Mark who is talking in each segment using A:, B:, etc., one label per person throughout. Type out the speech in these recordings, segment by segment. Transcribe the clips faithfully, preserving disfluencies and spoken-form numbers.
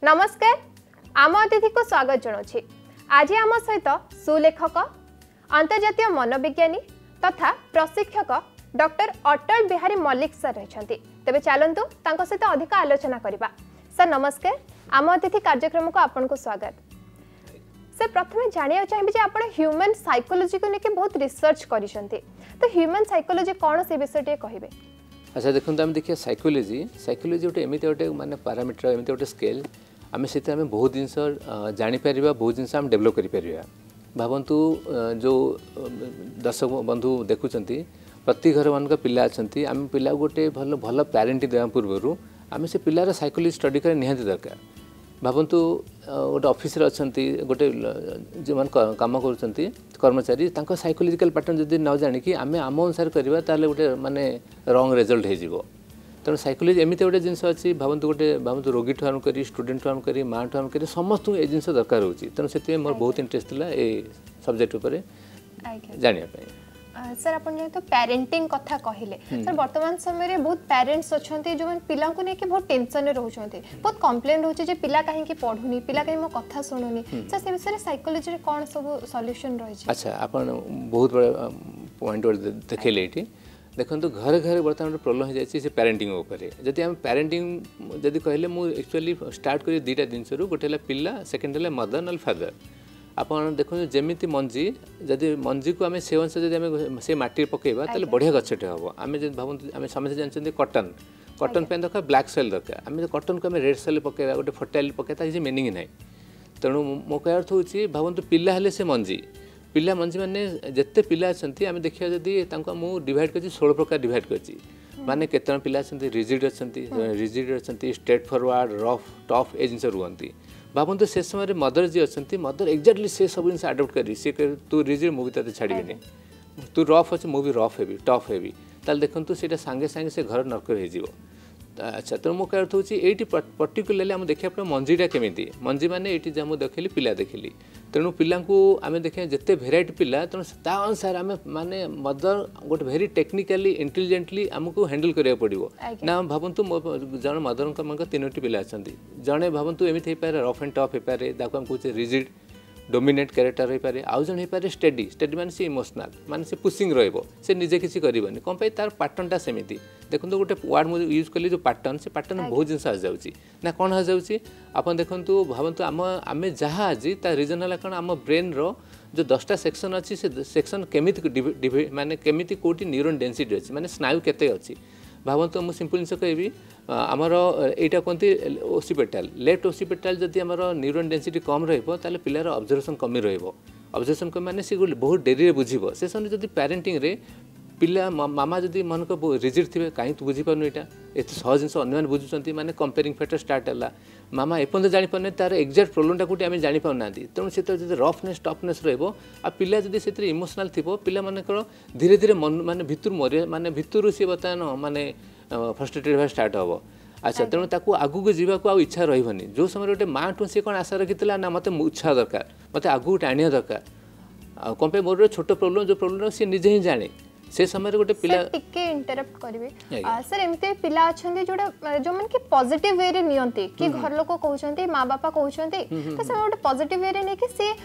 A: नमस्कार आम अतिथि को स्वागत जनाऊँ। आज आम सहित सुलेखक अंतर्जातीय मनोविज्ञानी तथा प्रशिक्षक डॉक्टर अटल बिहारी मल्लिक सर रही। तेबे चलतु तांको सहित अधिक आलोचना करबा। सर नमस्कार आम अतिथि कार्यक्रम को आपन को स्वागत। सर प्रथम जानिया चाहिए जे आपण ह्यूमन साइकोलॉजी को लेके बहुत रिसर्च करिसंती, तो ह्यूमन साइकोलॉजी कौन से विषय टे कहिबे?
B: अच्छा देखो आम देखिए साइकोलॉजी साइकोलॉजी गोटे एमती गोटे माने पैरामीटर एमती गोटे स्केल आम से आम बहुत जिनस जापर बहुत जिन आम डेभलप कर भावतु जो दर्शक बंधु देखुं प्रति घर मान पिला अच्छा आम पिला गोटे भल भल पैरेंट देवा पूर्व आम से पिलार साइकोलॉजी स्टडी कर निहाती दरकार। भावतु गोटे ऑफिस अच्छा गोटे जो मान कम कर कर्मचारी साइकोलॉजिकल पैटर्न जब न जानिकी आम आम अनुसार करवा ताले गोटे माने रॉन्ग रिजल्ट हो। तेणु साइकोलॉजी एमती गोटे जिनस अच्छी भावतु गोटे भावतु रोगी ठू आरम कर स्टूडेंट ठू आरम कर माँ ठू आरम कर समस्त ये जिन दरकार होची। तेणु से मोर बहुत इंटरेस्ट थिला ए सब्जेक्ट उपर जानिया।
A: सर आप तो पेरेंटिंग कथा कहले सर वर्तमान समय रे बहुत पेरेंट्स अच्छे जो पिला को लेके बहुत टेंशन में रोचते बहुत कंप्लेन रोचे जे पिला कहीं पढ़ुनी पिला कहीं मो कथा शुणुनी सर से विषय साइकोलॉजी रे कौन सब सॉल्यूशन रही? अच्छा
B: आपन बहुत बड़ा पॉइंट देखले ये देखो घर घर बर्तमान प्रोब्लेम हो जाए पेरेंटिंग उपर जदि आम पेरेंटिंग जदि कहले मु एक्चुअली स्टार्ट करी दुईटा जिनस गोटे पिला सेकेंड है मदर ना फादर। आपन देखो जमीती मंजी जदि मंजी को आम से अंश जब से माटी पकेबा ताले बढ़िया गछटे हम आम भावतु आम समस्त जानते कटन कटन पे दरकार ब्लैक सॉइल दरकार आम कटन को आम रेड सॉइल पकेबा गोटे फर्टाइल पकेबा किसी मीनिंग ना। तेणु मो कह अर्थ हूँ भावतु पिला हेले से मंजी पिला मंजी माने जिते पिला अच्छा आम देखिए जदि मुझे डिवाइड कर षोल प्रकार डिवाइड कर माने केतन पिला अच्छा रिजिड अच्छा रिजिड अच्छा स्ट्रेट फॉरवर्ड रफ टफ ए जिन रुहति। भावतु से समय मदर जी अच्छा मदर एक्जाक्टली से सब जिन आडप्ट करी सी तू रिजिड मुझे तेज छाड़बी तू रफ अच्छे मुझे रफ हेबी टफ हेबी ताल देखु से सांगे सांगे से घर नर्क हो। अच्छा तेणु मो कह हूँ ये पर्टिकुलाली आम देखा पड़े मंजीटा केमी मंजी मैंने ये जब देखिली पिला देखिली। तेणु पिला आम देखिए जिते भेराइटी पिला तेणु ता अनुसार आम माने मदर गोटे भेरी टेक्निकाली इंटेलिजेंटली आमको हैंडल करा पड़ो ना। भावतु जन मदर मान तीनो पिला अच्छा जड़े भावतु एमती हो पाए रफ एंड टफ हो पाए आम कहे रिजिड डोमिनेट कैरेक्टर हो पाए आउ जन हो पाए स्टेडी स्टेडी माने से इमोशनल माने से पुशिंग रहिबो से निजे किसी करबनी कौन पे तार पैटर्नटा सेमिति देखो गोटे वर्ड मुझे यूज कली जो पैटर्न से पैटर्न बहुत जिन आ जाऊँगी ना कौन आ जाऊँगी आप देखु भावतु आम आम जहाँ आज तार रिजन है कौन आम ब्रेन रो जो दसटा सेक्शन अच्छी से सेक्शन केमी माने केमी कौटी न्यूरन डेंसिटी अच्छी माने स्नायु केते अच्छी। भावतु मुझे सिंपल जिन कहबी आमर यहाँ कहते ओसिपेटाल लेफ्ट ओसिपेटाल जदि आमर न्यूरन डेंसिटी कम रहा पिलार ऑब्जर्वेशन कमी ऑब्जर्वेशन कमी माने सी बहुत डेरी बुझीब से समय जब पेरेंटिंग रे पिला मामा जदि मन को रिजिड थे कहीं तू बुझीपार यहाँ एत सहज जिन अन्य बुझुंट माने कंपेयरिंग फैक्टर स्टार्ट है मामा एपर्त जापारे तार एक्जाक्ट प्रोब्लेमटा कौटी आम जापार ना तेणु से जो रफनेस टफनेस रो पिला जदि से इमोशनल थी पिला मानकर धीरे धीरे मन माने भितर मर माने भितर सी बर्तमान माने फ्रस्ट्रेटेड होगा स्टार्ट हम। अच्छा तेणु ताकू आगू जावाक आ इच्छा रही जो समय गोटे माँ ठूँ सी कौन आशा रखी ना मत उत्साह दरकार मत आगू टाणिया दरकार कौन पे मोर छोट प्रोब्लेम जो प्रोब्लेम सी निजे ही जाने से समय गोटे पिला
A: टिके इंटरप्ट करिवे सर एमते पिला अछंती जोडा जो मन के पॉजिटिव वे रे नियंती कि घर लोक कहउछंती माँ बापा कहउछंती तो से गोटे पॉजिटिव वे रे ने कि से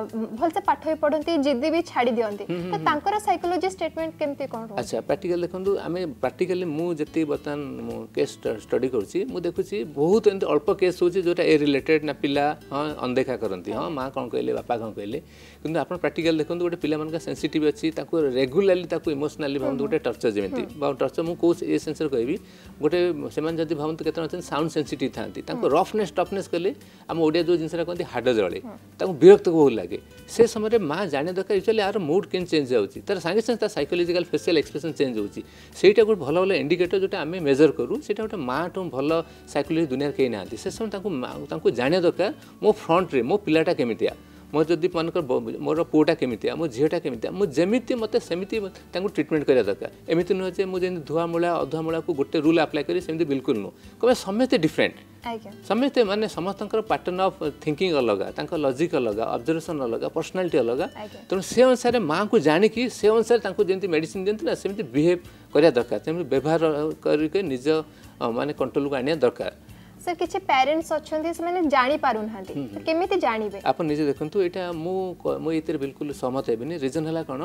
A: भल से पाठ पढंती जिद्दी भी छाड़ी दियंती तो तांकर साइकोलॉजी स्टेटमेंट केमते कोन हो? अच्छा
B: प्रैक्टिकल देखंतु आमे प्रैक्टिकली मु जति बतन केस स्टडी करछि मु देखुछि बहुत एंत अल्प केस होछि जोटा ए रिलेटेड ना पिला हां अनदेखा करंती हां माँ कोन कहले बापा कोन कहले किंतु आपण प्रैक्टिकल देखंतु गोटे पिला मन का सेंसिटिव अछि ताको रेगुलरली ताको इमोशनली भावतु गोटे टर्चर जमी टर्चर मुझे ये सेन्स कहबी गोटे से जब भावतु केतना अच्छे साउंड सेंसिटिव था रफनेस टफनेस कले आम ओडिया जो जिनसा कहते हाड जले विरक्त बहुत लगे से समय माँ जाने दरकार एक्चुअली यार मूड के चेंज होती तार सागे सागे साइकोलॉजिकल फेशियल एक्सप्रेशन चेंज होती सेटा गोटे भल भल इंडिकेटर जोटा आम मेजर करूँ से गोटे माँ ठूँ भल साइकोलॉजी दुनिया कहीं ना से समय जाने दरकार मो फ्रंट रे मो पिलाटा केमितिया मोर जदि मानकर मोर पुआटा केमितिया मो झीटा केमितिया मो जमीती मत सेमिति ट्रिटमेंट करा दरकार एमती नुहे जे मुझे धुआमूला अधुआमूला को गोटे रूल अप्लाई करी सेमती बिल्कुल नुह कहे समस्ते डिफरेंट समस्ते माने समस्त पैटर्न ऑफ थिंकिंग अलग लॉजिक अलग ऑब्जर्वेशन अलग पर्सनालिटी अलग तेणु से अनुसार माँ को जानिकी से अनुसार जमी मेडिसिन दिखती ना सेमती बिहेव करा दरकार व्यवहार करके निज माने कंट्रोल को आनिया दरकार
A: सर किछि पेरेंट्स अछंती से माने जानि पारु नाहंती केमिति जानिबे
B: आप निजे देखंतु एटा मु मु एतिर बिल्कुल सहमत हेबिनी रीजन हला कोन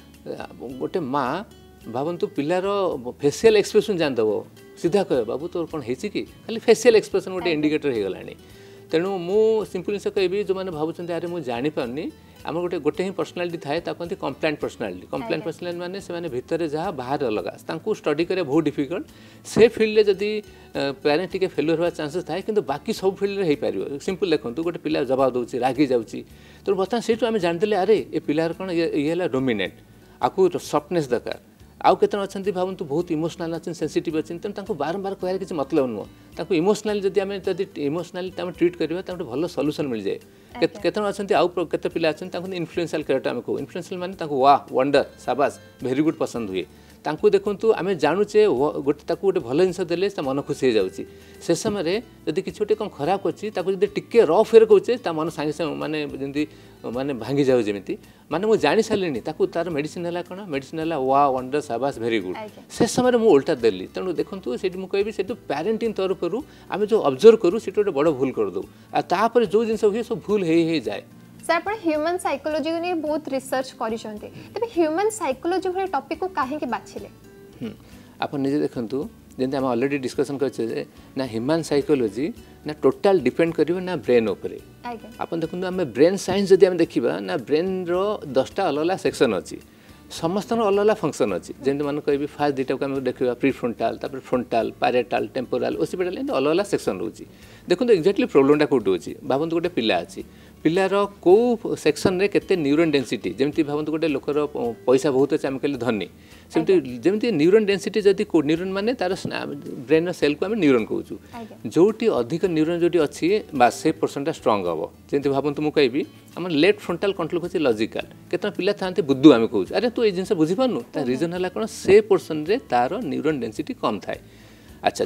B: गोटे माँ भावतु पिलार फेसियल एक्सप्रेशन जान दब सीधा कह बाबू तोर कौन है कि खाली फेसियल एक्सप्रेशन गोटे इंडिकेटर हो गलानी तेणु मु सिंपल जिन कहबी जो मैंने भावुं अरे मुझे जापारनी आम गोटे गोटे ही पर्सनालीटी थाए कहते कंप्लेंट पर्सनालीटी कंप्लेंट पर्सनालीटी माने से भितर जहाँ बाहर अलग स्टडी करा बहुत डिफिकल्ट से फिल्ड जदि पेरेंट टी फेल्यूर होगा चांसेस थाए कि बाकी सब फिल्ड हो पार सिंपल देखो गोटे पिला जवाब दूसरी रागी जाऊँगी तेणु बर्तमान से आम जानदे अरे ये पिलार कौन ये डोमिनेट आपको सफ्टनेस दरकार आउ केतन अच्छा भावतु बहुत इमोशनल अच्छे सेंसिटिव अच्छे तेणु बारंबार कह किसी मतलब नुह इमोशनली जब आम जब इमोशनली ट्रीट करवा तो भल सल्यूशन मिल जाए केतन अच्छा आउ केते पिला अच्छा इन्फ्लुएंशियल कैरेक्टर आम कहू इन्फ्लुएंशियल माने वाह वंडर शाबाश वेरी गुड पसंद हुए तांकू देखु आम जानुचे गोटे गोटे भल जिन देले मन खुशी हो जाऊँगी से समय जब किसी गोटे कौन खराब अच्छी टिके रफ वे कहे मन सागे सागे माने जमी माने भांगी जाऊ जमी माने मुझे जानी सारे तार मेडिसिन है कौन मेडिसिन है वाह वंडर शाबाश वेरी गुड से समय मुझे उल्टा देली तेणु देखो से मुझे से पेरेंटिंग तरफ आम जो ऑब्जर्व करूँ से गोटे बड़ भूल कर दो आपर जो जिन हुए सब भूल हो जाए
A: सर आप ह्यूमन साइकोलॉजी को नहीं बहुत रिसर्च करिसेंते तबे ह्यूमन साइकोलॉजी भले टॉपिक को काहे के बाछिले
B: आप निजे देखंतु जेंते हम ऑलरेडी डिस्कशन करछे ना ह्यूमन साइकोलॉजी ना टोटल डिपेंड करिवो ना ब्रेन ऊपर आपन देखंतु हम ब्रेन साइंस जदि हम देखिबा ना ब्रेन रो दसटा अलग अलग सेक्शन अछि समस्त अलग अलग फंक्शन अच्छी जमी मैंने कह फास्ट दुटा को आम देखा प्री फ्रंटाल तापर फ्रंटाल पैरेटाल टेम्पोराल ओसिपिटाल अलग अलग सेक्शन रोचे देखो एक्जाक्टली प्रोब्लेमटा कौटी अच्छी भावतु गोटे पिला अच्छी पिलार कौ सेक्शन रे केते न्यूरन डेंसिटी जमी भावतु गोटे लोकर पैसा बहुत अच्छे आम कहले धनी सेमती जमी न्यूरन डेंसिटी जदि न्यूरन माने तार ब्रेन सेल को आम न्यूरन कहूँ जोटी अधिक न्यूरन जोटी अच्छी बास से परसेंटा स्ट्रंग हम जमी भावतु मुझे कहबी आम लेफ्ट फ्रंटाल कंट्रोल होची लॉजिकल केतना पिला थांते बुद्धू आम कहूँ अरे तू ये जिन बुझी पारनु ता रीजन है कौन से पोर्सन रे तार न्यूरन डेंसिटी कम थाए अच्छा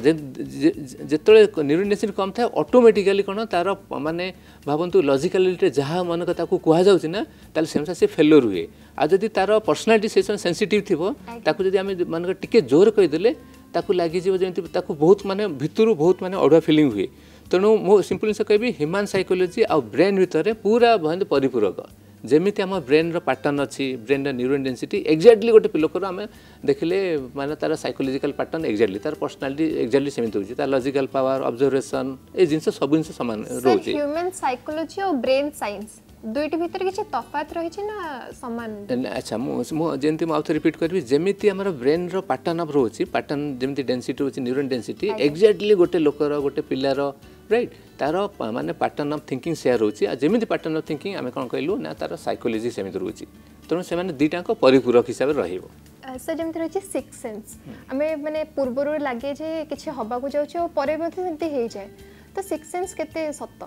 B: जिते न्यूरन डेंसिटी कम थाए ऑटोमेटिकली कौन तार माने भावतु लॉजिकलिटी जहाँ मन का कहुच्छी ना ताल से से फेल्योर हुए आ जदि तार पर्सनालिटी से सेंसिटिव थी ताकू जदि आम मन टिके जोर कहीदेले ताकू लगी जमी बहुत माने भितर बहुत माने अड़ुआ फिलिंग हुए तेणु मु सिंपल जिन कहबी ह्यूमन साइकोलॉजी आ ब्रेन भितर पूरा बहुत परिपूरक जमीती आम ब्रेन पैटर्न अच्छी ब्रेन न्यूरन डेंसिटी एक्जाक्टली गोटे लोकर आम देखले माने तार साइकोलॉजिकल पैटर्न एक्जाक्टली तार पर्सनालिटी एक्जाक्टली सेमती होची तार लॉजिकल पावर ऑब्जर्वेशन ए जिनस सब जिनस समान रोचे
A: ह्यूमन साइकोलॉजी और ब्रेन साइंस दुईटी भीतर किसी तफात रही ना समान
B: अच्छा जमी मुझे रिपीट करी जमीती आम ब्रेन पैटर्न ऑफ रोचे पैटर्न जमी डेंसिटी रोचे न्यूरन डेंसिटी एक्जाक्टली गोटे लोकर गोटे पिलार राइट तार माने पैटर्न ऑफ थिंकिंग शेयर रोचे जमी पैटर्न ऑफ थिंकिंग आम कौन कहलु ना तार साइकोलॉजी सेमती रोचे तेणु से दुईटाक परिपूरक हिसाब से रही
A: सर जमी रही सिक्स सेंस आम मैंने पूर्वर लगे कि हवा जाऊँ और हो जाए तो सिक्स सेंस केते सत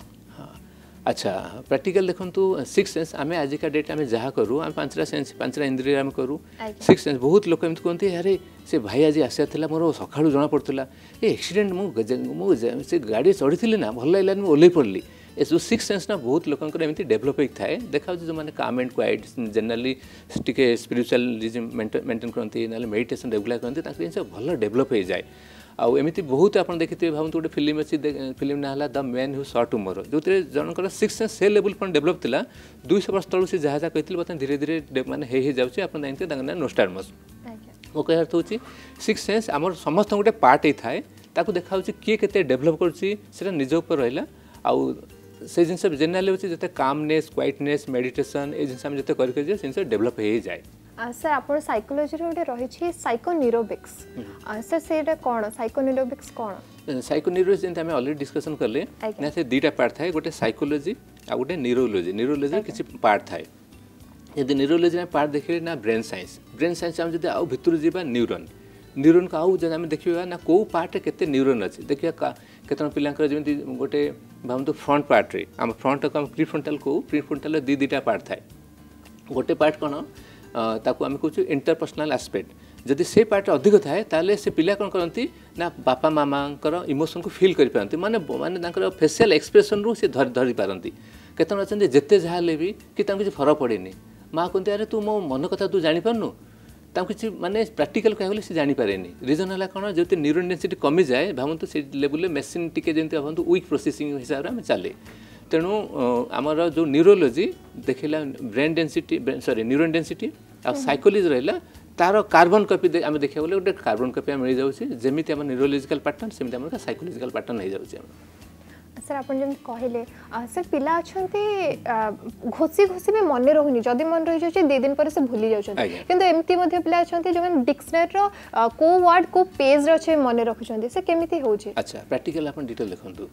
B: अच्छा प्रैक्टिकल देखो सिक्स सेंस आम आजिका डेट आम जहाँ करूँ आम पांचटा सेंस पांचटा इंद्रिय आम करूँ सिक्स सेंस बहुत लोग एमती कहते अरे से भाई आज आसाला मोर सका जना पड़ा ये एक्सीडेंट मुझे गाड़ी चढ़ी ना भल लगे मुझे ओल्ल पड़ी ए जो सिक्स सेंस ना बहुत लोक एमती डेभलप थाए देखा जो मैंने काम एंड क्वाइट जेनराली टी स्पिरिचुअल मेंटेन करती ना मेडिटेशन रेगुलर करते भल डेभलप हो जाए आउ एमती बहुत आप देखिए भावतु गोटे फिल्म अच्छी फिल्म ना है the man who saw tomorrow जो जनकर सिक्स सेंस से लेवल पर डेभलप था दुईश वर्ष तलू से जहाँ जहाँ कहते बर्तमान धीरे धीरे माने हो जाऊँगी आप जानते नोस्टार्मस मो कह हूँ सिक्स सेंस आम समस्त गोटे पार्ट ही थाए ताकू देखा किए के डेभलप कर निज उपर रहा आउ से जिन जेनराली हूँ जिते कामनेस क्वाइटनेस मेडिटेशन ये जिन जिते कर डेभलप हो जाए
A: सर आप साइकोलॉजी गोटे रही साइकोन्यूरोबिक्स सर से कौन साइकोन्यूरोबिक्स कौन
B: साइकोन्यूरोबिक्स जैसे आम ऑलरेडी डिस्कशन कले ना से दुईटा पार्ट थाए गोटे साइकोलॉजी आ गोटे न्यूरोलॉजी न्यूरोलॉजी किसी पार्ट थाए यदि न्यूरोलॉजी में पार्ट देखिए ना ब्रेन साइंस ब्रेन साइंस आम जब आउ भितर जावा न्यूरन न्यूरन को आउ जब आम देखा ना कौ पार्ट केते न्यूरन अच्छे देखिए केतन पिलांकर जमी गोटे भावतु फ्रंट पार्ट रे आम फ्रंट को प्री फ्रंटाल को प्री फ्रंटाल दी दुईटा पार्ट थाए गोटे पार्ट कौन ताकू आम कहूँ इंटरपर्सनाल एस्पेक्ट जदि से पार्ट अधिक थाए ताले से पिला कौन करती ना बापा मामा इमोशन को फील कर पारती माने माने फेसियल एक्सप्रेशन रू से धरी धरी पारती केतन अच्छा जिते जहाँ भी कि किसी फरक पड़ेनि माँ कहते अरे तू मो मन कथा तू जापारनु किसी माने प्राक्टिकल कह से जानीपे रिजन है कौन जो न्यूरन डेंसिटी कमी जाए भावतु से लेवल मेसीन टी जमी भावतु वीक प्रोसेसिंग हिसाब से आम चले तेणु आमर जो न्यूरोलोजी देखला brain density sorry neuron density आ साइकोलॉजी रहा तार कार्बन कॉपी आम देखा गले गोटे कार्बन कॉपी मिल जाऊँगी जमी आम न्यूरोलॉजिकल पैटर्न सेमती आम साइकोलॉजिकल पैटर्न हो जाऊँगी
A: सर आप कहले सर पिला अच्छा घोषी घोषी भी मन रोनी जदि मन रही जाए दी दिन पर से भूली जाऊँ किंतु एमती पिला अच्छा जो डिक्शनरी को वर्ड को पेज अच्छे मन रखुच्च से केमी हो
B: अच्छा प्रैक्टिकल आप डिटेल देखो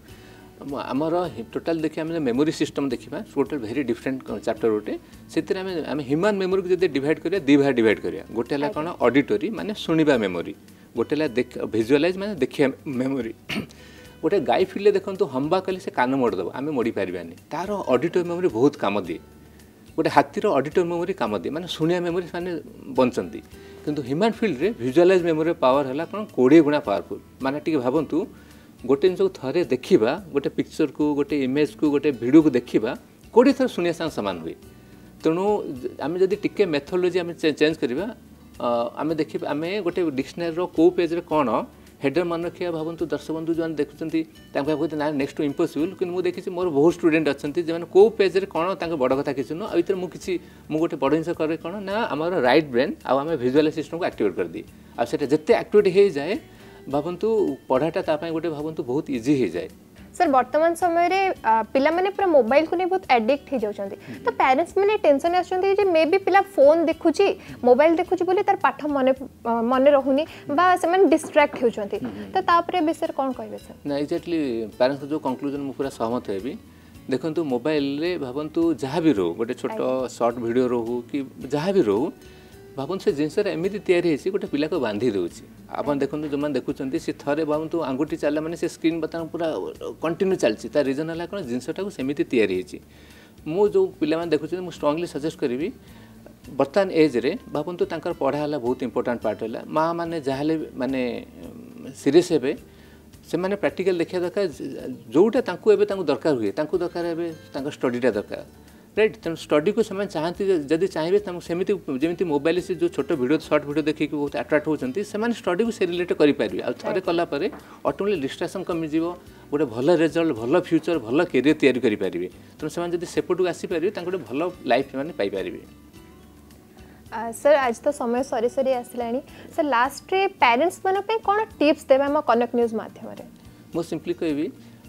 B: आमर टोटाल देखिए आम मेमोरी सिस्टम देखा टोटाल भेरी डिफरेंट चैप्टर गोटे से आम ह्यूमन मेमोरी को जब डिवाइड करिया दी भाग डिवाइड करिया गोटे है कौन ऑडिटरी माने सुनिबा मेमोरी गोटे है देख विजुअलाइज माने देखिया मेमोरी गोटे गाई फिल्ड देखो हम्बा कले से कान मोड़देव आम मोड़ी पारानी तार ऑडिटरी मेमोरी बहुत कम दिए गोटे हाथीर ऑडिटरी मेमोरी कम दिए माने शुणिया मेमोरी माने बंचती किंतु ह्यूमन फील्ड रे विजुअलाइज मेमोरी पावर है कौन कोड़े गुणा पावरफुल माने टी भावतु गोटे जिन थे देखा गोटे पिक्चर को गोटे इमेज को गोटे वीडियो को देखा कोड़े थर शुणिया साथ सामान हुए तेणु आम जब टी मेथोडोलोजी आम चेंज करवा आम देखिए आम गोटे डिक्शनरी कौ पेज कौन हेडर मन रखा भावतु दर्शक बंधु जो देखुं ना नेक्स्ट टू इम्पॉसिबल कि मुझे देखी मोर बहुत स्टूडेंट अच्छा जो कौ पेज कौन बड़ कथा किसी नुह आर मुझे गोटे बड़ जिन करे कौन ना आम राइट ब्रेन आम विजुअलाइज सिस्टम को एक्टिवेट कर दी आते जिते एक्टिवेट हो जाए भावतु पढ़ाटा गोटे भावतु बहुत इजी हो जाए
A: सर वर्तमान समय रे पिला माने पूरा मोबाइल को नहीं बहुत एडिक्ट हो जाउछंती तो पेरेंट्स माने टेंशन आछंती जे मे बी पिला फोन देखुची मोबाइल देखुची बोली तार पाठ मने मने रहुनी बा से माने डिस्ट्रैक्ट हो जाउछंती तो तापरे विषय कोन कहबे सर
B: ना एक्जेक्टली पेरेंट्स जो कंक्लूजन मु पूरा सहमत हेबी देखंतु मोबाइल रे भावंतु जहाँ भी रो गोटे छोट शॉर्ट वीडियो रहू कि जहाँ भी रहू भावुन से जिनस एमती तैयारी गोटे पिला को बांधी दूसरी आप देखो जो मैंने देखुं सी थे भावतु आंगुठी चलला मैंने से स्क्रीन बर्तमान पूरा कंटिन्यू चलती रिजन है कौन जिनसटा सेमती तैयारी मु जो पिला देखुं मुझे स्ट्रांगली सजेस्ट करी बर्तमान एज रे भावतु तांकर पढ़ा है बहुत इंपोर्टाट पार्ट है माँ मैंने जहाँ माने सीरीयस हे से मैंने प्रैक्टिकल देखा दरकार जोटा दरकार हुए दरकार है स्टडीटा दरकार राइट तेणु स्टडी को से चाहती जदि चाहिए सेमती जमी मोबाइल से जो छोट वीडियो शॉर्ट वीडियो देखिए बहुत अट्राक्ट होती से स्टडी को से रिलेट करेंगे आ थे कलापर ऑटोमेटिक डिस्ट्राक्शन कमिज गोटे भल रिजल्ट भल फ्यूचर भल कैरियर तैयारी करेंगे तेणु से सेपटू आसीपारे गोटे भल लाइफ मैंने पाइपर
A: सर आज तो समय सरी सरी आसला सर लास्ट रे पेरेंट्स मन पे कौन टिप्स देबे हम कनेक्ट न्यूज माध्यम रे
B: मु सिंपली कहबी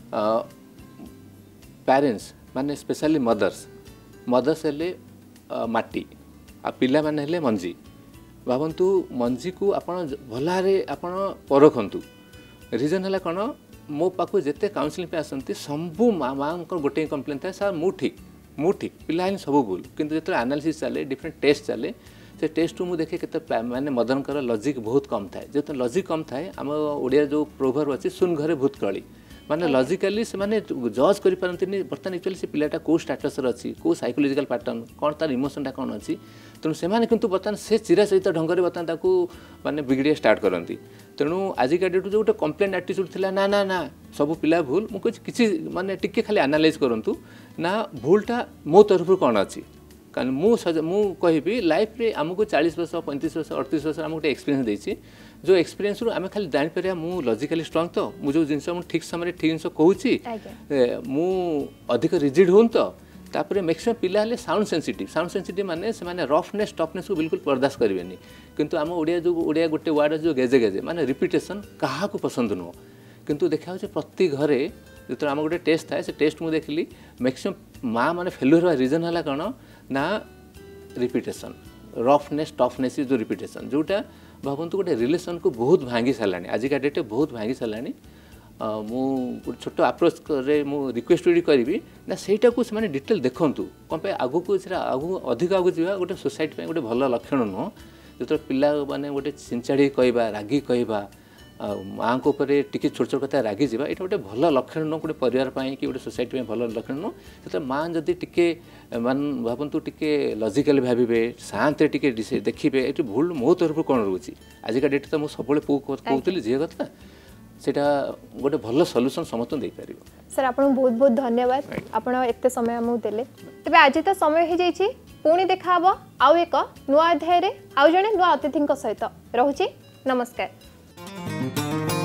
B: पेरेंट्स माने स्पेशली मदर्स मदर्स हेले माटी आ पिला माने हेले मंजी भावंतु मंजी को आपण भलारे आपण परखंतु रीजन है कौन मो पाखु जिते काउंसलिंग पे आसती सबू माँ माँ गोटे कंप्लेन था सर मु ठीक मु ठीक पिला सब भूल किंतु जो एनालिसिस चले डिफरेंट टेस्ट चले से टेस्ट को मुझे देखे के माने मदनकर लॉजिक बहुत कम थाए जो लॉजिक कम थाए आम ओडिया जो प्रोभर्ब अच्छी सुन घरे भूतकली माने लॉजिकली से माने जज करि पारंतिनी बर्तमान एक्चुअली से पिलाटा को स्टेटस अच्छी को साइकोलॉजिकल पैटर्न कौन तार इमोशनटा कौन अच्छी तेणु से किंतु बर्तमान से चिरा सहित ढंग से बर्तमान ताकू माने बिगड़िया स्टार्ट करती तेणु आजिका डेट जो गोटे कंप्लेन आटीट्यूड थिला ना ना ना सब पिला भूल मुझे किसी माने टिके खाली एनालाइज करूँ ना भूलटा मो तरफ कौन अच्छी कारण मुझे कहि लाइफ रे आमको चालीस वर्ष पैंतीस वर्ष अड़तीस वर्ष आम गोटे एक्सपीरियंस देती जो एक्सपीरियंस रु आम खाली जापर मु लॉजिकली स्ट्रांग तो मुझे जिन ठीक समय ठीक जिन कहूँ मु अधिक रिजिड हूँ तो तापर मैक्सिमम पिला हेले साउंड सेंसिटिव साउंड सेंसिटिव माने से माने रफनेस टफनेस को बिल्कुल बर्दाश्त करेंगे किंतु आम ओडिया जो ओडिया गोटे वर्ड जो गेजे गेजे माने रिपिटेशन क्या पसंद नुह किंतु देखा प्रति घरे जो आम गोटे टेस्ट थाए से टेस्ट मुझे देखली मैक्सिमम माँ मैंने फेल्यूर हवा रिजन है कौन ना रिपिटेशन रफनेस टफनेस जो रिपिटेशन जोटा भावतु गोटे रिलेसन को बहुत भांगी सारा आजिका डेट बहुत भांगी सारा मु छोट आप्रोच रे मु रिक्वेस्ट करी ना सेटा को से डिटेल देखूँ कौन पे आगू को आगू अधिक आगू जा गोटे सोसाइटी गोटे भल लक्षण नुह जो पिला माने गोटे चिंचाड़ी कहवा रागी कहवा माँ को ऊपर टिके छोट छोट कथा रागी जावा ये गोटे भल लक्षण नुह गोटे परिवार कि गोटे सोसाइटी भल लक्षण नुह जो माँ जदि टिके मान भावतु टिके लॉजिकली भावे शांत टिके देखिए ये भूल मो तरफ कौन रोचे आजिका डेट तो मुझे सब कहूली झील कथा सेटा गोटे भल सॉल्यूशन समस्त दे पार
A: सर आपको बहुत बहुत धन्यवाद आप एत समय आमको देले तेज आज तो समय हो जाइए पुणी देखा हबो आउ एक नुआ अध्याय रे आउ जणे नुआ अतिथि सहित रहुची नमस्कार।